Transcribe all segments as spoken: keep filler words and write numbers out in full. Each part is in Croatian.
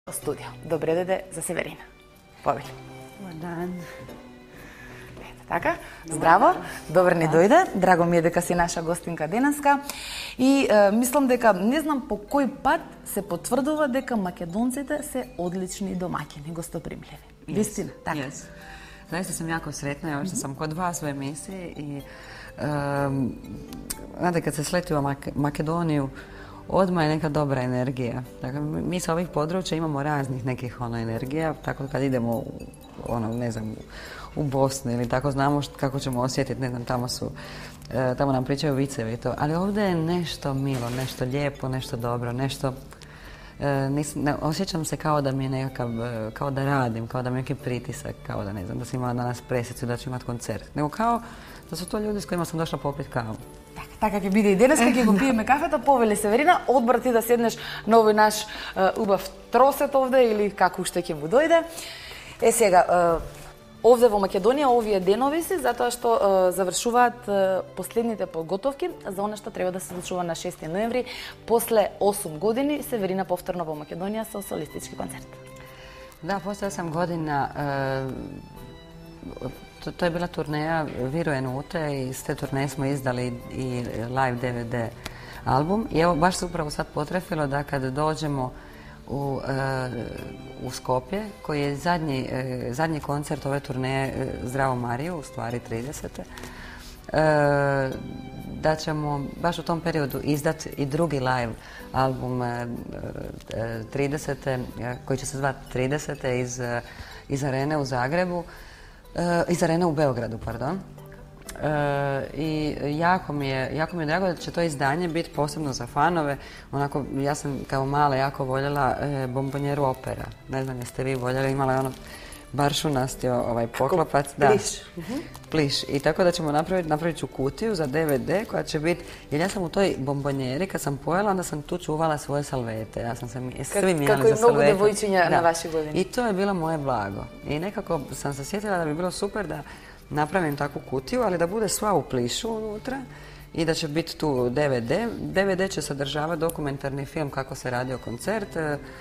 Студио. Добре дојде за Северина. Повели. Добар дан. Ете така. Здраво. Добре ни дојде. Драго ми е дека си наша гостинка денеска. И е, мислам дека не знам по кој пат се потврдува дека македонците се одлични домаќини, гостопримливи. Yes. Вистина, така. Yes. Zaista sam jako sretna, evo što sam kod vas u emisiji i um, znate kad se sleti u Mak Makedoniju, odmah je neka dobra energija. Dakle, mi sa ovih područja imamo raznih nekih ono energija, tako kad idemo u, ono, ne znam, u Bosnu ili tako znamo št, kako ćemo osjetiti, ne znam, tamo su, e, tamo nam pričaju vicevi i to, ali ovdje je nešto milo, nešto lijepo, nešto dobro, nešto, e, nis, ne, osjećam se kao da mi je nekakav, kao da radim, kao da mi je neki pritisak, kao da ne znam, da sam imala danas presicu, da ću imati koncert, nego kao da su to ljudi s kojima sam došla popiti kavu. Така, така ќе биде и денеска, ќе го пиеме кафето, повели Северина, одбор ти да седнеш на овој наш е, убав тросет овде или како уште ќе му дојде. Е сега, е, овде во Македонија овие денови си, затоа што е, завршуваат е, последните подготовки за она што треба да се случува на шести ноември, после осум години Северина повторно во Македонија со солистички концерт. Da, poslije osam godina e, To, to je bila turneja Viruje Nute i s te turneje smo izdali i live D V D album. I evo, baš se upravo sad potrefilo da kad dođemo u, uh, u Skopje, koji je zadnji, uh, zadnji koncert ove turneje uh, Zdravo Mariju, u stvari tridesete. Uh, da ćemo baš u tom periodu izdati i drugi live album uh, uh, tridesete, uh, koji će se zvati tridesete iz, uh, iz Arene u Zagrebu. Uh, iz Arene u Beogradu, pardon. Uh, I jako mi, je, jako mi je drago da će to izdanje biti posebno za fanove. Onako, ja sam kao mala jako voljela uh, Bombonjeru opera. Ne znam jeste vi voljeli, imala je ono baršunasti ovaj poklopac. Da. Pliš. Uh-huh. Pliš. I tako da ćemo napraviti, napravit ću kutiju za D V D koja će biti, jer ja sam u toj bombonjeri kad sam pojela, onda sam tu čuvala svoje salvete. Ja sam se mi, svi mi Kako za i mnogo salvete. devojčinja na vaše godine. I to je bilo moje blago. I nekako sam se sjetila da bi bilo super da napravim takvu kutiju, ali da bude sva u plišu unutra i da će biti tu D V D. D V D će sadržavati dokumentarni film kako se radio koncert,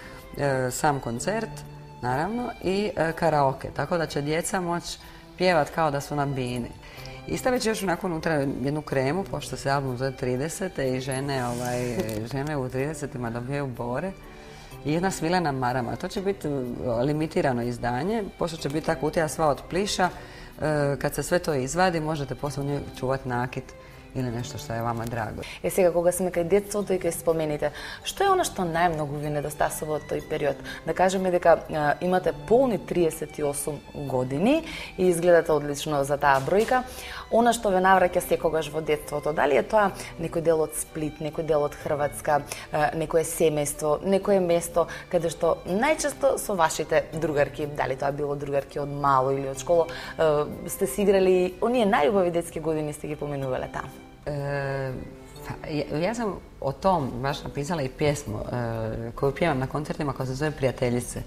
sam koncert, naravno, i karaoke. Tako da će djeca moći pjevat kao da su na bini. I stavit će još onako unutra jednu kremu, pošto se album zove tridesete i žene, ovaj, žene u tridesetima dobijaju bore. I jedna svilena marama. To će biti limitirano izdanje, pošto će biti ta kutija sva od pliša. Kad se sve to izvadi, možete poslije u njoj čuvati nakit ili nešto što je vama drago. Е сега кога сме кај детството и кај спомените, што е она што најмногу ви недостасува од тој период? Да кажеме дека а, имате полни триесет и осум години и изгледате одлично за таа бројка. Она што ве навраќа секогаш во детството, дали е тоа некој дел од Сплит, некој дел од Хрватска, а, некое семејство, некое место каде што најчесто со вашите другарки, дали тоа било другарки од мало или од школа, а, сте си играли оние најубави детски години, сте ги поминувале таму? E, ja, ja sam o tom baš napisala i pjesmu e, koju pjevam na koncertima koja se zove Prijateljice.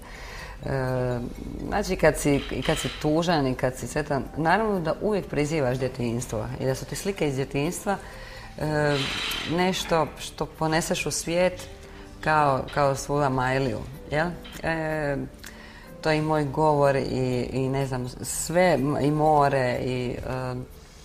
E, znači kad si, kad si tužan i kad si sretan, naravno da uvijek prizivaš djetinjstvo i da su ti slike iz djetinjstva e, nešto što poneseš u svijet kao, kao svoju Amajliju. Jel? E, to je i moj govor i, i ne znam, sve, i more i e,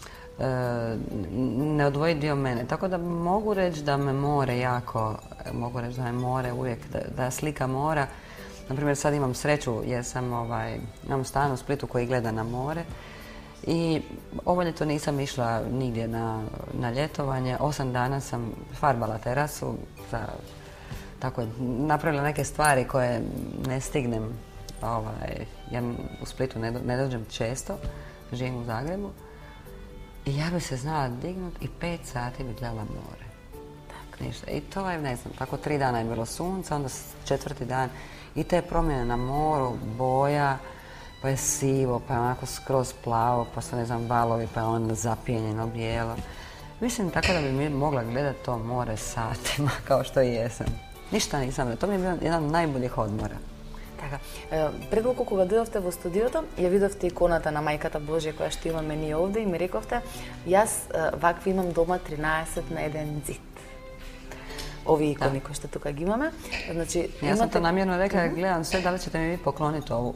ne odvoji dio mene. Tako da mogu reći da me more jako, mogu reći da me more uvijek, da, da slika mora. Naprimjer, sad imam sreću jer sam, ovaj, imam stan u Splitu koji gleda na more i ovo ljeto nisam išla nigdje na, na ljetovanje. Osam dana sam farbala terasu, za, tako, napravila neke stvari koje ne stignem. Ovaj, ja u Splitu ne, ne dođem često, živim u Zagrebu. I ja bi se znala dignut i pet sati bi gledala more. Tak, ništa. I to je, ne znam, tako tri dana je bilo sunca, onda četvrti dan i te promjene na moru, boja, pa je sivo, pa je onako skroz plavo, pa su, ne znam, valovi, pa je onda zapijenjeno bijelo. Mislim tako da bi mi mogla gledati to more satima, kao što i jesam. Ništa nisam, to mi je bio jedan od najboljih odmora. Така, пред колку кога дојдовте во студиото, ја видовте иконата на Мајката Божја која што имаме ние овде и ми рековте, јас вакви имам дома тринаесет на еден зид. ови икони кои што тука ги имаме. Значи, Ја сам то намерно рекла, гледам се дали ćete ми ви поклонити ову.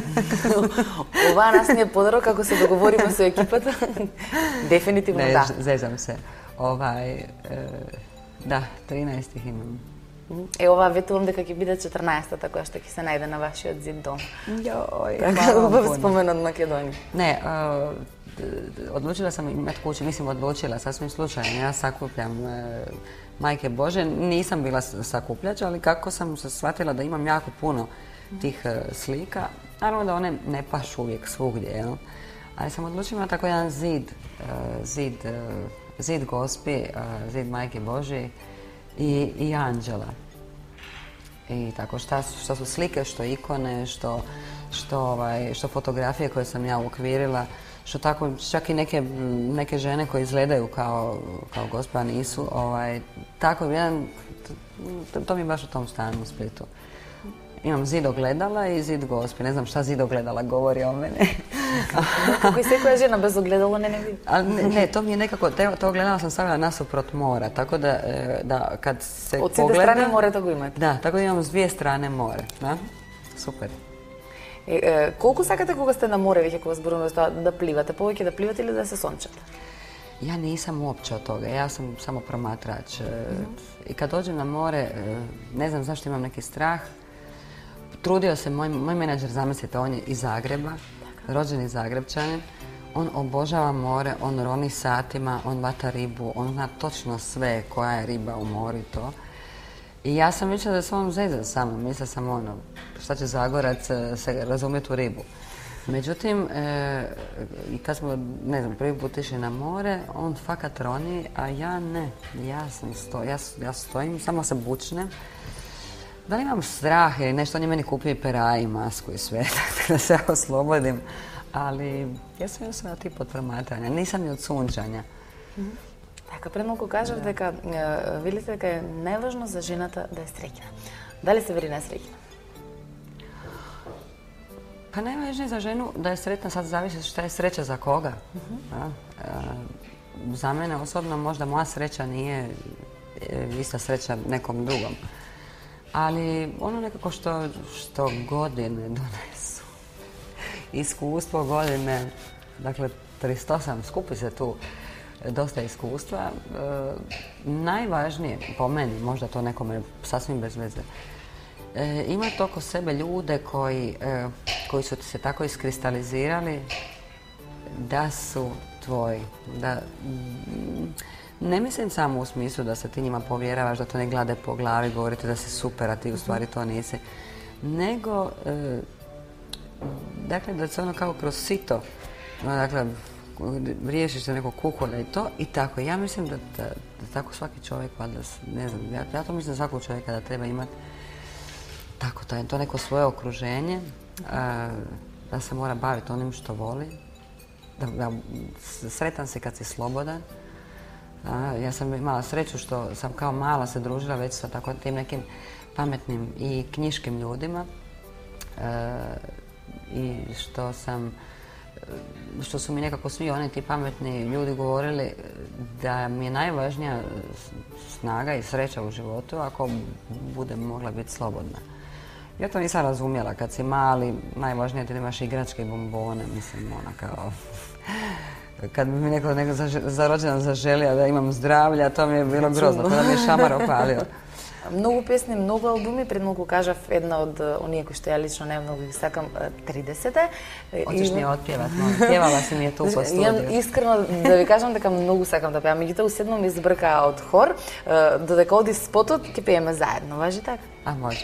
Ова нас не е подарок ако се договориме со екипата. Дефинитивно не, да. Зезам се. Овај, е, да, тринаесет ih имам. Е, ова ветувам дека ќе биде четрнаесетата која што ќе се најде на вашиот зид дом. Јој, Така, убав спомен од Македонија. Не, а, odlučila sam imati kuću, mislim odlučila, sasvim slučajno. Ja sakupljam e, Majke Bože, nisam bila sakupljač, ali kako sam se shvatila da imam jako puno tih e, slika, naravno da one ne pašu uvijek svugdje, jel? Ali sam odlučila tako jedan zid, e, zid, e, zid Gospi, e, zid Majke Bože i, i anđela. I tako, šta, šta su slike, što ikone, što, što, ovaj, što fotografije koje sam ja uokvirila, što tako, čak i neke, neke žene koje izgledaju kao, kao Gospa nisu, ovaj, tako jedan, to, to mi je baš u tom stanu u Splitu. Imam zid ogledala i zid Gospi, ne znam šta zid ogledala govori o mene. Kako i sekoja žena bez ogledala ne ne vidi. Ne, ne, to mi je nekako, te, to ogledala sam stavila nasuprot mora, tako da, da kad se od pogleda... Od strane more tako imate? Da, tako da imam s dvije strane more, da? Super. Е, е, колку сакате кога сте на море, веќе кога зборуваме за тоа да пливате, повеќе да пливате или да се сончате? Ja nisam uopće od toga, ja sam samo promatrač. I kad dođem na more, ne znam zašto imam neki strah. Trudio se, moj, moj menadžer, zamislite, on je iz Zagreba, rođeni Zagrebčanin. On obožava more, on roni satima, on vata ribu, on zna točno sve koja je riba u moru i to. I ja sam mislila da se on zeza sa mnom, mislila sam ono, šta će Zagorac se razumjeti u ribu. Međutim, e, kad smo, ne znam, prvi put išli na more, on fakat roni, a ja ne. Ja sam sto, ja, ja stojim, samo se bučnem. Da li imam strah ili nešto, on je meni kupio i pera i masku i sve, da se ja oslobodim. Ali ja sam još na tip od promatranja, nisam ni od sunčanja. Mm-hmm. Така, пред малку кажав дека велите дека е најважно за жената да е среќна. Дали се вери несреќна? Pa najvažnije za ženu da je sretna, sad zavisi šta je sreća za koga. Uh-huh. E, za mene osobno možda moja sreća nije ista sreća nekom drugom. Ali ono nekako što, što godine donesu. Iskustvo godine, dakle trideset osam, skupi se tu dosta iskustva. E, najvažnije po meni, možda to nekome sasvim bez veze, e, imati oko sebe ljude koji, e, koji su ti se tako iskristalizirali da su tvoji. Da, ne mislim samo u smislu da se ti njima povjeravaš, da to ne glade po glavi, govorite da si super, a ti u stvari to nisi. Nego, e, dakle, da se ono kao kroz sito, no, dakle, riješiš se nekog kukolja i to i tako. Ja mislim da, da, da tako svaki čovjek, valjda, ne znam, ja, ja to mislim da svakog čovjeka da treba imati tako, to, to neko svoje okruženje, a, da se mora baviti onim što voli, da, da sretan se kad si slobodan. A, ja sam imala sreću što sam kao mala se družila već sa tako tim nekim pametnim i knjiškim ljudima a, i što sam što su mi nekako svi oni ti pametni ljudi govorili da mi je najvažnija snaga i sreća u životu ako budem mogla biti slobodna. Ja to nisam razumjela. Kad si mali, najvažnije ti da imaš igračke i bombone, mislim, ona kao... Kad bi mi neko, neko za rođendan zaželio da imam zdravlja, to mi je bilo grozno, kada mi je šamar opalio. Многу песни, многу албуми, пред малку кажав една од оние кои што ја лично најмногу ги сакам, тридесет. Очеш ми ја отпеват, но певала си ми е ту по студио. Искрено да ви кажам дека многу сакам да пеам, меѓутоа уседно ми избрка од хор, додека оди спотот ќе пееме заедно, важи така? А може.